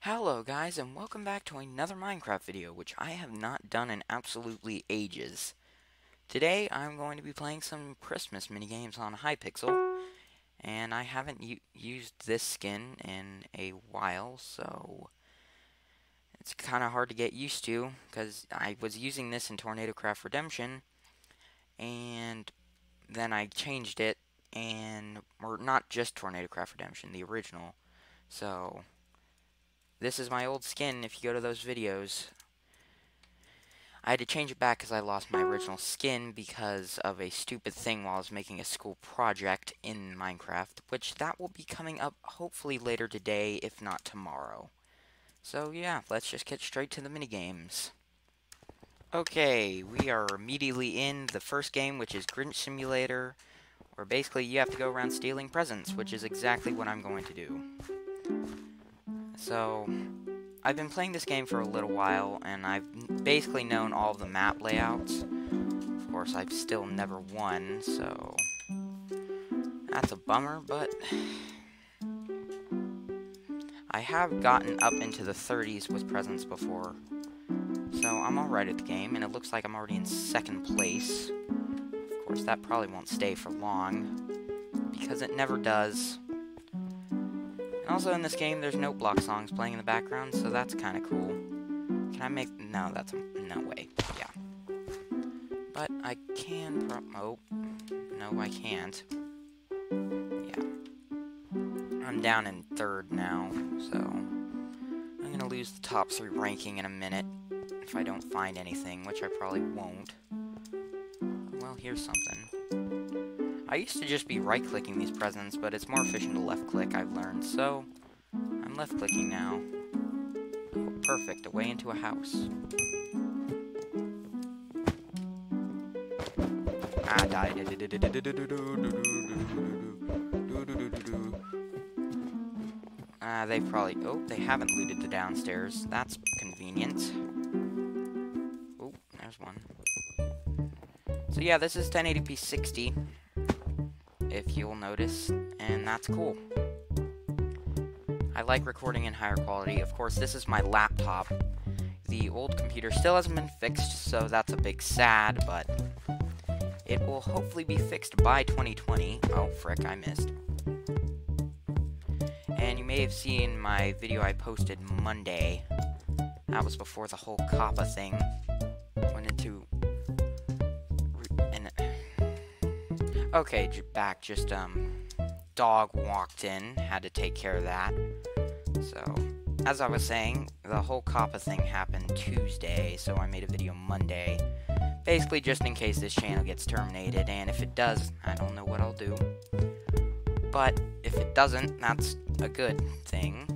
Hello guys, and welcome back to another Minecraft video, which I have not done in absolutely ages. Today I'm going to be playing some Christmas minigames on Hypixel, and I haven't used this skin in a while, so it's kind of hard to get used to, because I was using this in Tornado Craft Redemption, and then I changed it, or not just Tornado Craft Redemption, the original, so this is my old skin if you go to those videos. I had to change it back because I lost my original skin because of a stupid thing while I was making a school project in Minecraft, which that will be coming up hopefully later today, if not tomorrow. So yeah, let's just get straight to the minigames. Okay, we are immediately in the first game, which is Grinch Simulator, where basically you have to go around stealing presents, which is exactly what I'm going to do. So, I've been playing this game for a little while, and I've basically known all of the map layouts. Of course, I've still never won, so that's a bummer, but I have gotten up into the 30s with presents before, so I'm alright at the game, and it looks like I'm already in second place. Of course, that probably won't stay for long, because it never does. And also in this game, there's note block songs playing in the background, so that's kind of cool. Can I make... No, that's... No way. Yeah. But I can... Oh. No, I can't. Yeah. I'm down in third now, so... I'm gonna lose the top 3 ranking in a minute, if I don't find anything, which I probably won't. Well, here's something. I used to just be right-clicking these presents, but it's more efficient to left-click, I've learned, so I'm left-clicking now. Oh, perfect, away into a house. Ah, died. They probably... Oh, they haven't looted the downstairs. That's convenient. Oh, there's one. So yeah, this is 1080p 60. If you'll notice, and that's cool. I like recording in higher quality. Of course, this is my laptop. The old computer still hasn't been fixed, so that's a big sad, but it will hopefully be fixed by 2020. Oh, frick, I missed. And you may have seen my video I posted Monday. That was before the whole COPPA thing went into... Okay, back, just, dog walked in, had to take care of that. So, as I was saying, the whole COPPA thing happened Tuesday, so I made a video Monday. Basically, just in case this channel gets terminated, and if it does, I don't know what I'll do. But, if it doesn't, that's a good thing.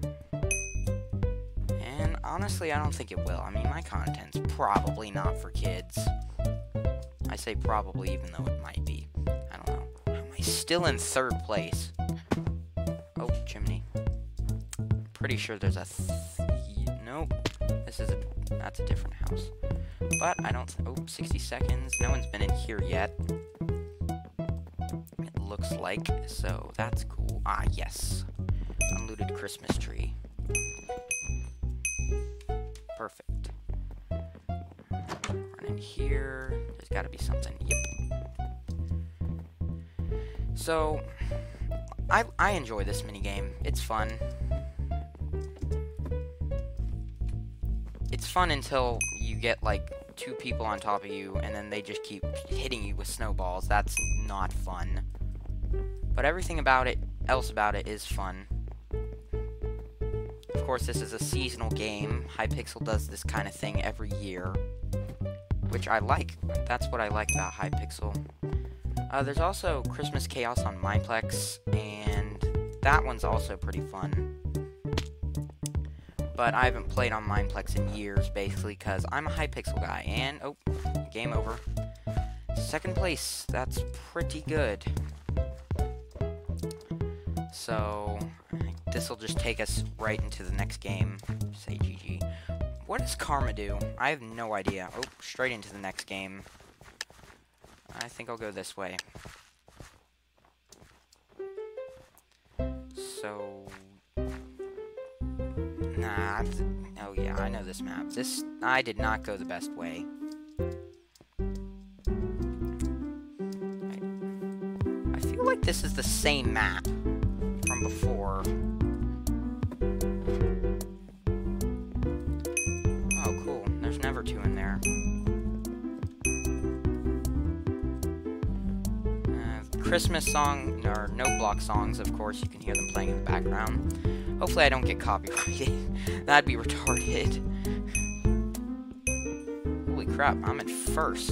And, honestly, I don't think it will. I mean, my content's probably not for kids. I say probably, even though it might be. I don't know. How am I still in third place? Oh, chimney. Pretty sure there's a... Nope. That's a different house. But I don't... Oh, 60 seconds. No one's been in here yet. It looks like. So, that's cool. Ah, yes. Unlooted Christmas tree. Perfect. Run in here. There's gotta be something. Yep. So, I enjoy this minigame. It's fun. It's fun until you get, like, 2 people on top of you, and then they just keep hitting you with snowballs. That's not fun. But everything else about it is fun. Of course, this is a seasonal game. Hypixel does this kind of thing every year, which I like. That's what I like about Hypixel. There's also Christmas Chaos on Mineplex, and that one's also pretty fun. But I haven't played on Mineplex in years, basically, because I'm a Hypixel guy. And, oh, game over. Second place. That's pretty good. So, this will just take us right into the next game. Say GG. What does Karma do? I have no idea. Oh, straight into the next game. I think I'll go this way. So... Nah. Oh yeah, I know this map. I did not go the best way. I feel like this is the same map from before. Oh, cool. There's never two in there. Christmas song, or no block songs, of course, you can hear them playing in the background. Hopefully I don't get copyrighted. That'd be retarded. Holy crap, I'm at first.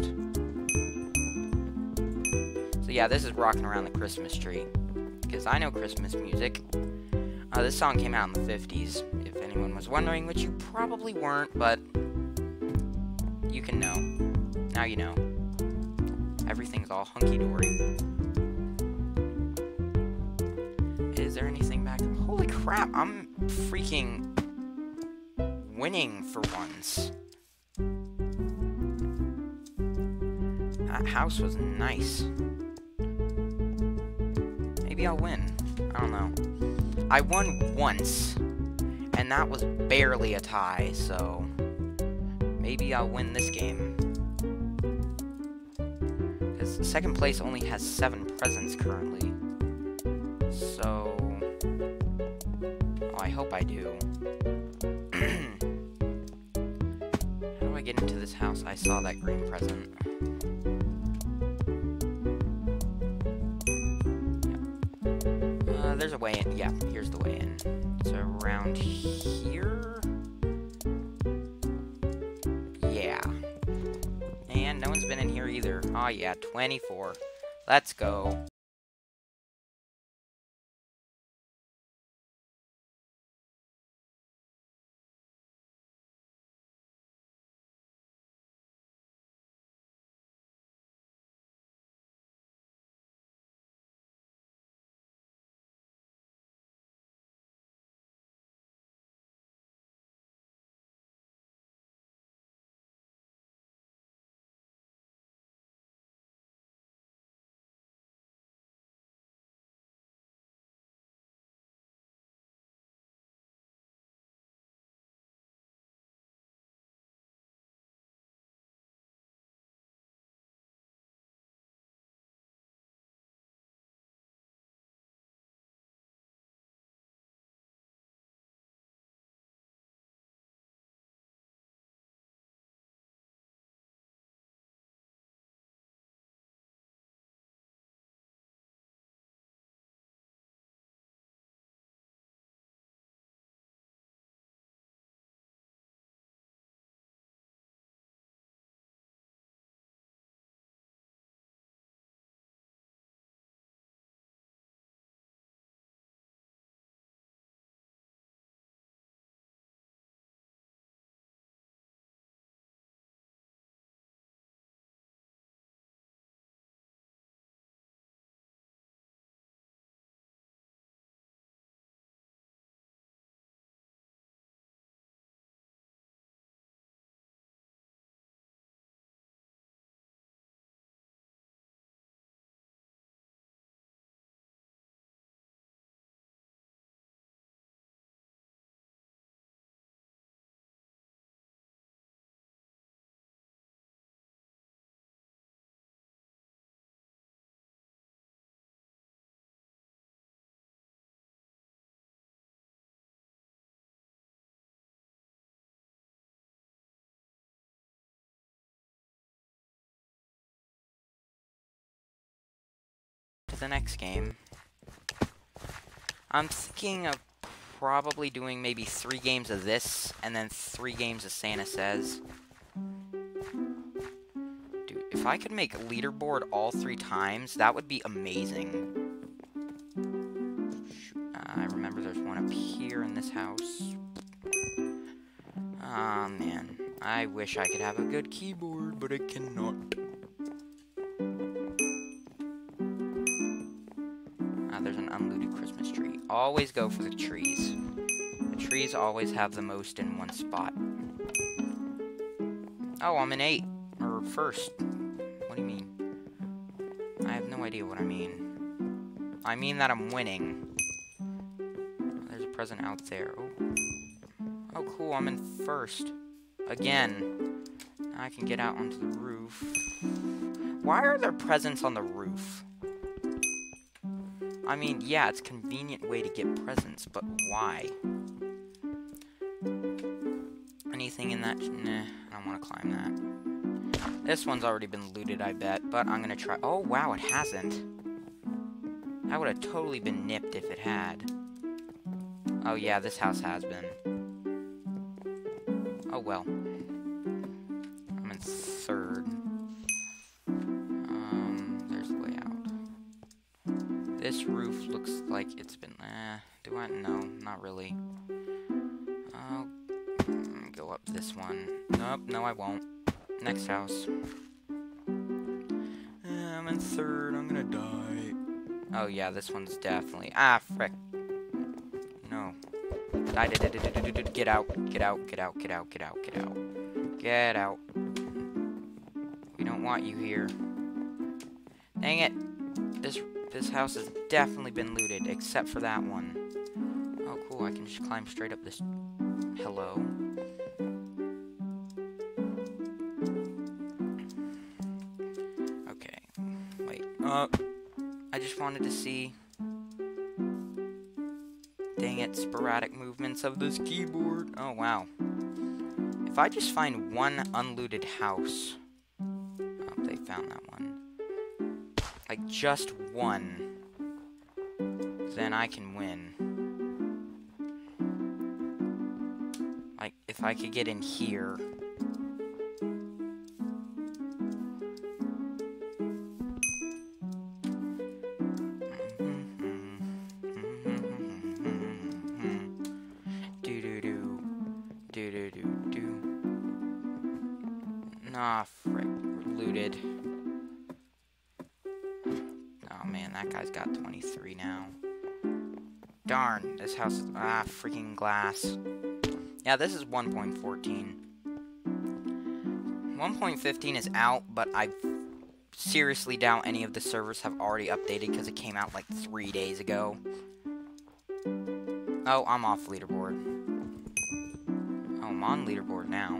So yeah, this is Rocking Around the Christmas Tree. Because I know Christmas music. This song came out in the 50s, if anyone was wondering, which you probably weren't, but you can know. Now you know. Everything's all hunky-dory. Is there anything back there? Holy crap, I'm freaking winning for once. That house was nice. Maybe I'll win. I don't know. I won once, and that was barely a tie, so maybe I'll win this game. Because second place only has 7 presents currently. So, oh, I hope I do. How do I get into this house? I saw that green present. There's a way in. Yeah, here's the way in. It's around here. Yeah. And no one's been in here either. Oh yeah, 24. Let's go. To the next game. I'm thinking of probably doing maybe 3 games of this, and then 3 games of Santa Says. Dude, if I could make leaderboard all 3 times, that would be amazing. I remember there's one up here in this house. Ah, man. I wish I could have a good keyboard, but I cannot. There's an unlooted Christmas tree. Always go for the trees. The trees always have the most in one spot. Oh, I'm in 8. Or first. What do you mean? I have no idea what I mean. I mean that I'm winning. There's a present out there. Oh. Oh, cool, I'm in first. Again. Now I can get out onto the roof. Why are there presents on the roof? I mean, yeah, it's a convenient way to get presents, but why? Anything in that? Nah, I don't want to climb that. This one's already been looted, I bet, but I'm gonna try. Oh, wow, it hasn't. That would have totally been nipped if it had. Oh, yeah, this house has been. Oh, well. I'm in third. There's the way out. This roof looks like it's been... do I? No, not really. I'll go up this one. Nope, no I won't. Next house. I'm in third. I'm gonna die. Oh yeah, this one's definitely... Ah, frick. No. Die, get out. Get out, get out, get out, get out, get out. Get out. We don't want you here. Dang it. This house has definitely been looted, except for that one. Oh, cool. I can just climb straight up this... Hello. Okay. Wait. I just wanted to see... Dang it, sporadic movements of this keyboard. Oh, wow. If I just find one unlooted house... Oh, they found that one. Like, just one. Then I can win. Like, if I could get in here... Ah, frick. We're looted. Oh, man, that guy's got 23 now. Darn, this house is... Ah, freaking glass. Yeah, this is 1.14. 1.15 is out, but I seriously doubt any of the servers have already updated because it came out like 3 days ago. Oh, I'm off leaderboard. Oh, I'm on leaderboard now.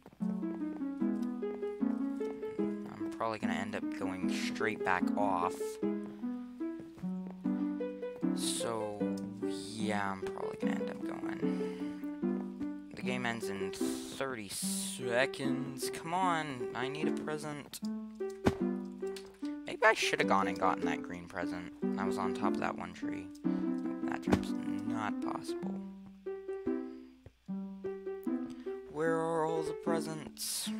Probably gonna end up going straight back off. So yeah, I'm probably gonna end up going. The game ends in 30 seconds. Come on, I need a present. Maybe I should have gone and gotten that green present. I was on top of that one tree. That jump's not possible. Where are all the presents?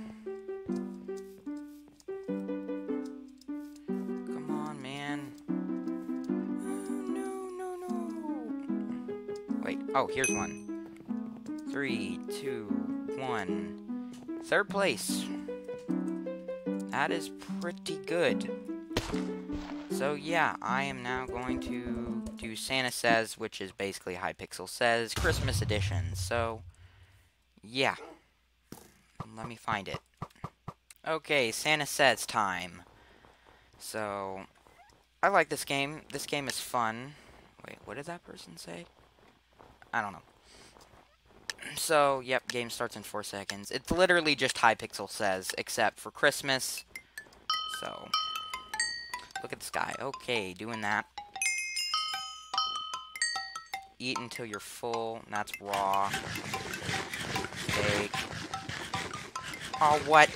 Oh, here's one. 3, 2, 1. Third place. That is pretty good. So yeah, I am now going to do Santa Says, which is basically Hypixel Says Christmas Edition. So yeah, let me find it. Okay, Santa Says time. So I like this game. This game is fun. Wait, what did that person say? I don't know. So, yep, game starts in 4 seconds. It's literally just Hypixel Says, except for Christmas. So, look at this guy. Okay, doing that. Eat until you're full. That's raw. Steak. Oh, what?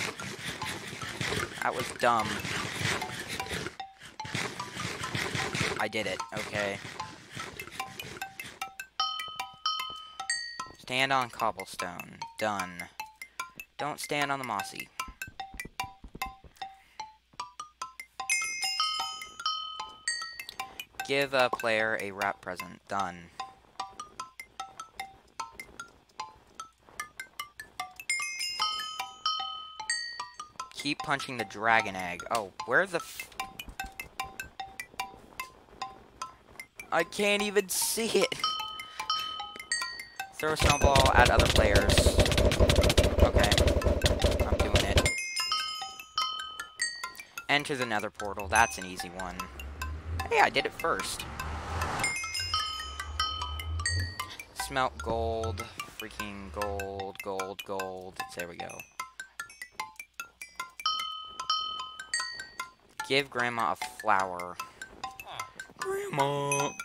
That was dumb. I did it. Okay. Stand on cobblestone. Done. Don't stand on the mossy. Give a player a wrap present. Done. Keep punching the dragon egg. Oh, where the f... I can't even see it. Throw a snowball at other players. Okay. I'm doing it. Enter the nether portal. That's an easy one. Hey, I did it first. Smelt gold. freaking gold, gold, gold. There we go. Give Grandma a flower. Grandma!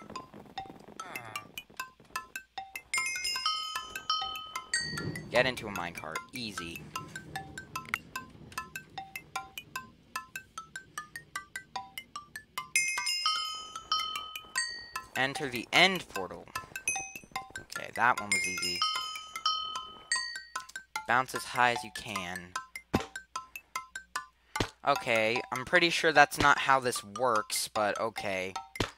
Get into a minecart. Easy. Enter the end portal. Okay, that one was easy. Bounce as high as you can. Okay, I'm pretty sure that's not how this works, but okay.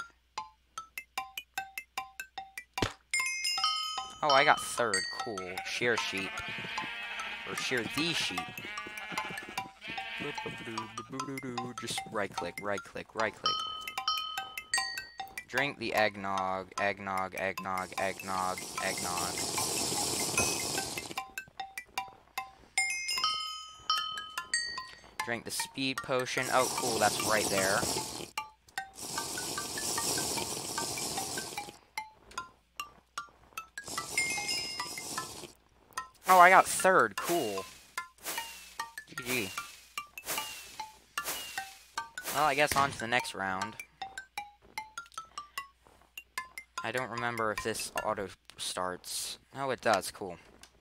Oh, I got third. Cool. Shear sheep. Or shear the sheep. Just right click, right click, right click. Drink the eggnog, eggnog, eggnog, eggnog, eggnog. Drink the speed potion. Oh, cool, that's right there. Oh, I got third. Cool. GG. Well, I guess on to the next round. I don't remember if this auto starts. Oh, it does. Cool.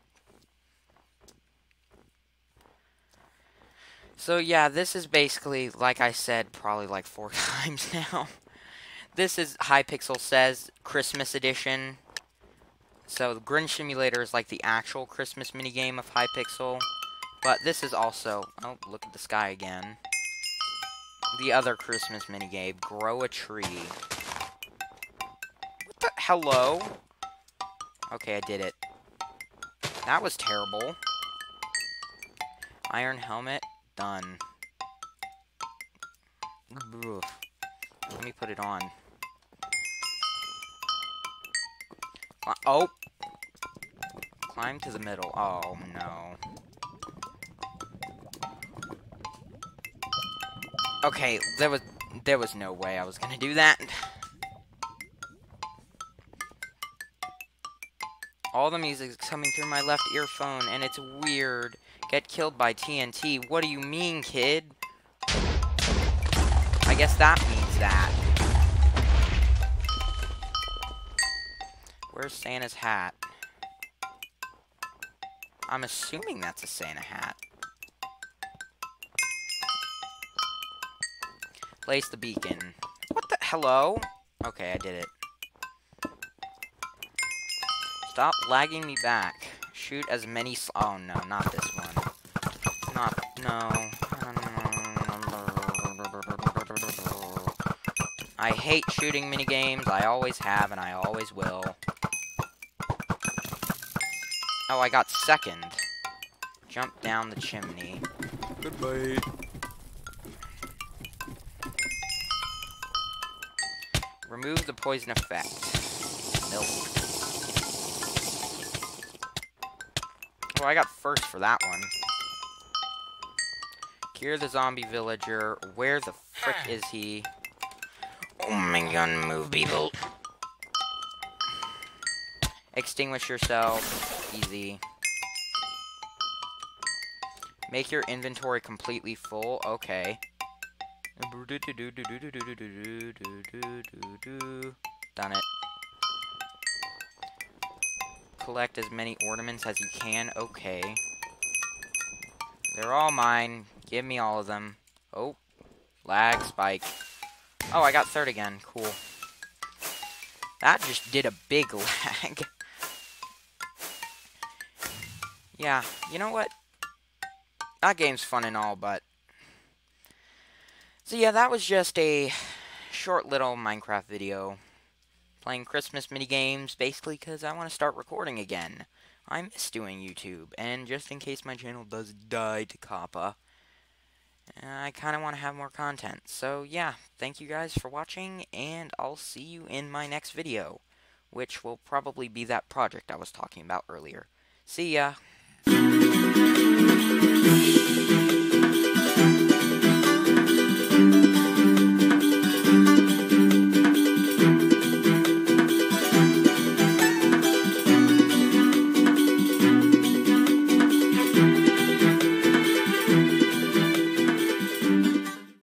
So, yeah, this is basically, like I said, probably like 4 times now. This is Hypixel Says Christmas Edition. So, the Grinch Simulator is like the actual Christmas minigame of Hypixel. But this is also... Oh, look at the sky again. The other Christmas minigame, Grow a Tree. What the... Hello? Okay, I did it. That was terrible. Iron helmet. Done. Ugh. Let me put it on. Oh! Climb to the middle. Oh, no. Okay, there was no way I was gonna do that. All the music's coming through my left earphone, and it's weird. Get killed by TNT. What do you mean, kid? I guess that means that. Where's Santa's hat? I'm assuming that's a Santa hat. Place the beacon. What the? Hello? Okay, I did it. Stop lagging me back. Shoot as many oh no, not this one. No. I hate shooting minigames. I always have and I always will. Oh, I got second. Jump down the chimney. Goodbye. Remove the poison effect. Milk. Oh, I got first for that one. Cure the zombie villager. Where the frick is he? Oh my god, move, people. Extinguish yourself. Easy. Make your inventory completely full. Okay. Done it. Collect as many ornaments as you can. Okay. They're all mine. Give me all of them. Oh. Lag spike. Oh, I got third again. Cool. That just did a big lag. Yeah, you know what? That game's fun and all, but... So yeah, that was just a short little Minecraft video. Playing Christmas minigames, basically because I want to start recording again. I miss doing YouTube, and just in case my channel does die to Kappa, I kind of want to have more content. So yeah, thank you guys for watching, and I'll see you in my next video, which will probably be that project I was talking about earlier. See ya!